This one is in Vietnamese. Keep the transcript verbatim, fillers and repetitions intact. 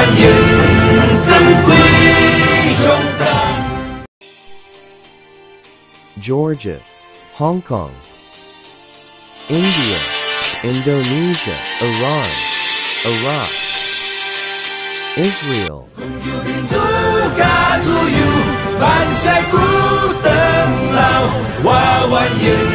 萬人更貴重大。 Georgia, Hong Kong, India, Indonesia, Iran, Iraq, Israel. Bàn sai cũ tận lao hoa hoa yên